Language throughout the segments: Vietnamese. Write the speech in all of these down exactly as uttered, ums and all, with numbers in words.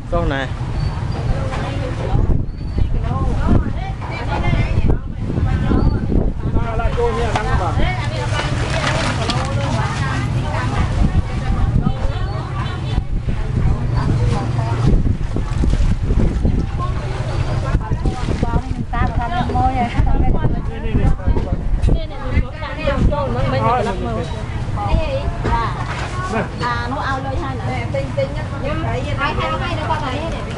con này à nó ao lơi hai nè tinh tinh nhất hai hai hai đứa con này này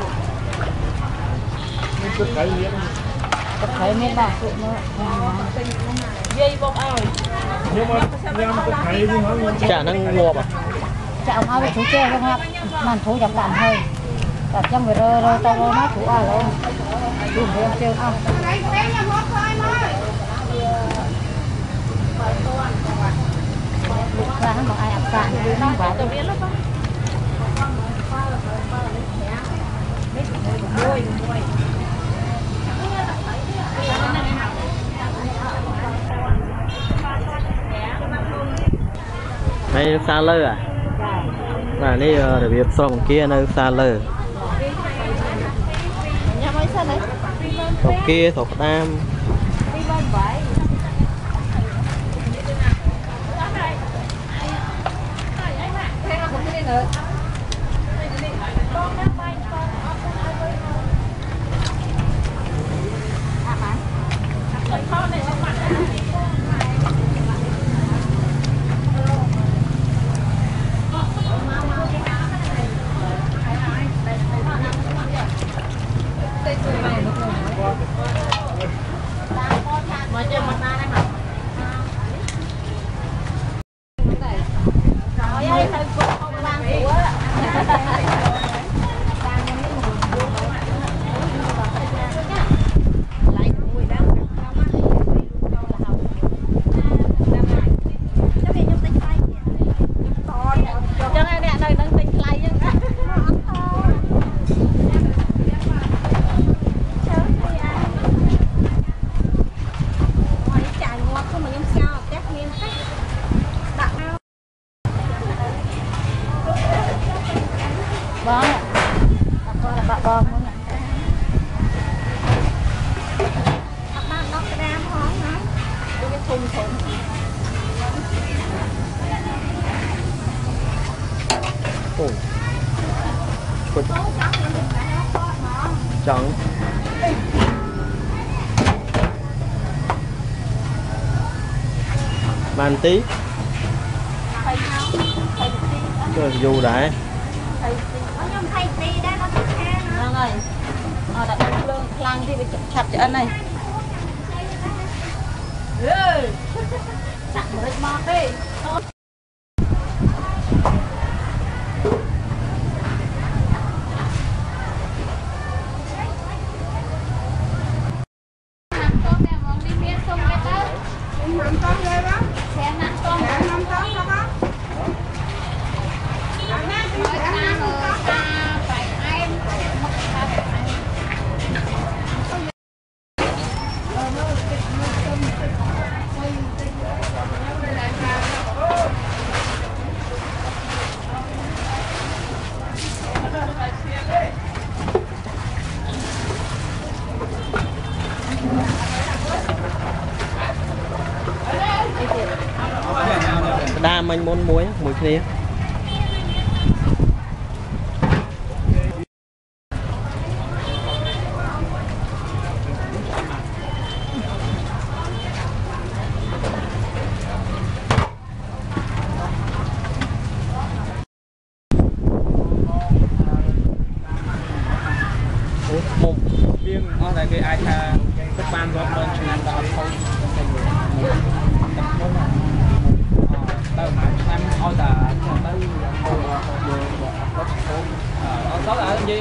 tất thấy miếng bạc tụi nó dây bọc ao nhưng mà nhâm tất thấy nhưng mà chả năng ngộp à chả ông ao bị thú chơi không ạ màn thú dọc đàn hơi đặt cho người rơ rơ tao rơ nó thú ao rồi dùng để em chơi không ra nó ai ập sạn nó quá tôi biết lắm đây xa lơ à và đây để việc xong kia nơi xa lơ thuộc kia thuộc nam chọn bàn tí rồi dù đại rồi họ đã đánh lương lăng thì bị chặt cho anh này chặt một ít mọt đi đa mình muốn muối muối kia một viên nó là cái ai tha các ban góp lên cho nên đã không tao em ôi ta tới có là gì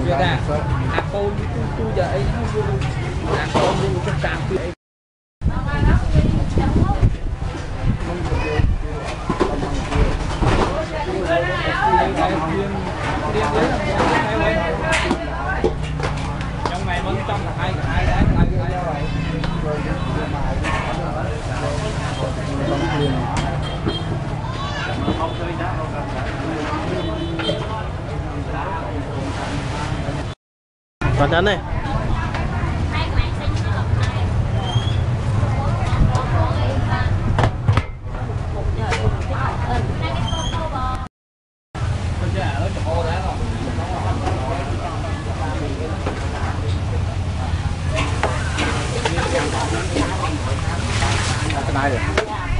Việt à à cô tu giờ ấy à cô luôn trong cảng vậy trong này vẫn trong là hai hai đấy còn chân này cái này rồi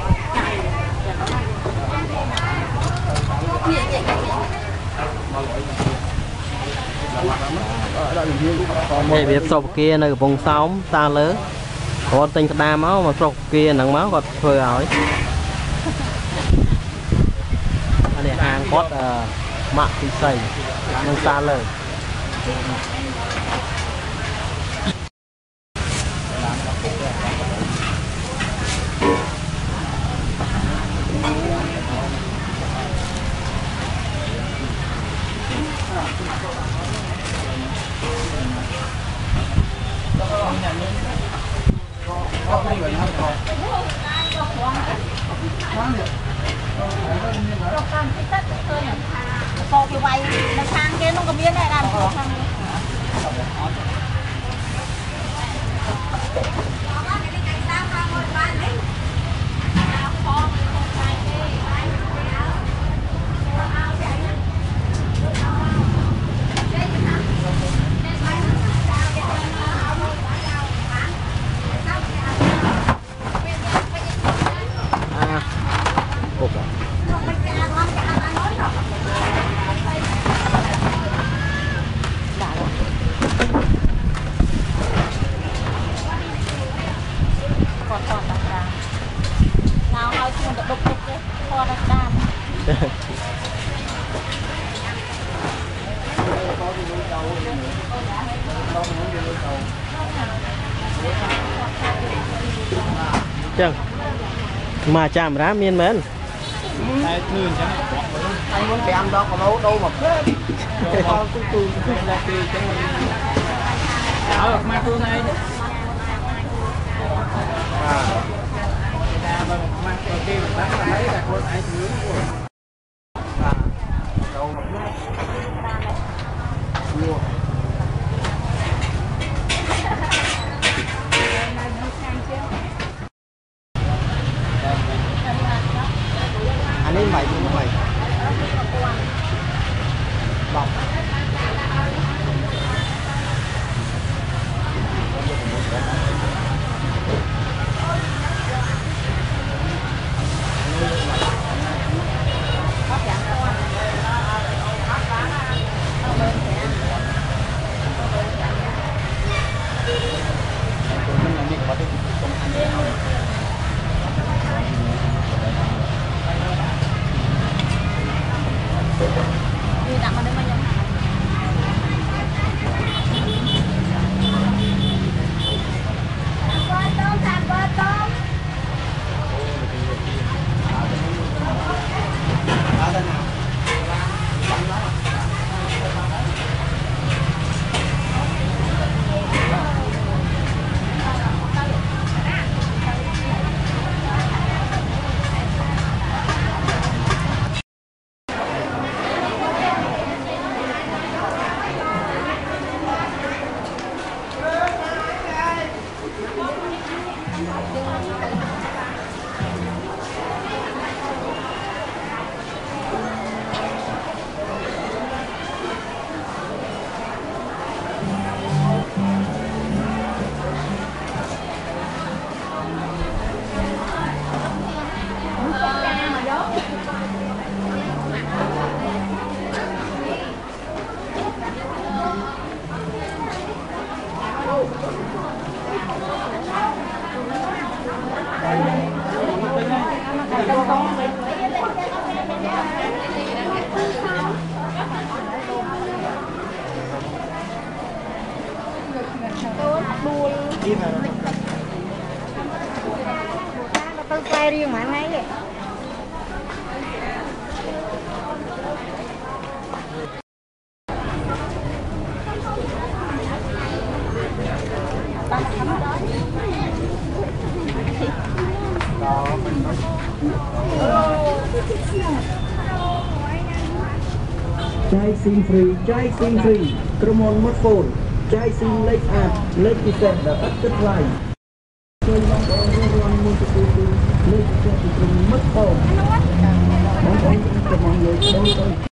đây việc sọc kia nơi vùng sóng ta lớn có tinh đa máu mà sọc kia nặng máu còn thôi hỏi đây hàng cốt mạng thì xây nên xa lời Cô như vậy, nó sang kia nó có biết này làm sao sang chẳng mà chạm ra miên mến anh muốn cái ăn đó có đâu đâu mà phết con tôi tôi tôi là cái cái ở mà tôi này à ta mà mà cái bán lại là con ai thứ à đâu mà mua anh ấy mày cũng mày bọc đi đặt vào đây mà nhầm Đi mà nó tôi quay riêng mà ngay vậy. Chai sim free, chai sim free, come on mất phone, chai sim lấy app, lấy cái xe đã tắt tất lại. Chơi mong có rong rong mua cái lấy cái xe thì mất phone. Mong có những cái mong người đâu đâu.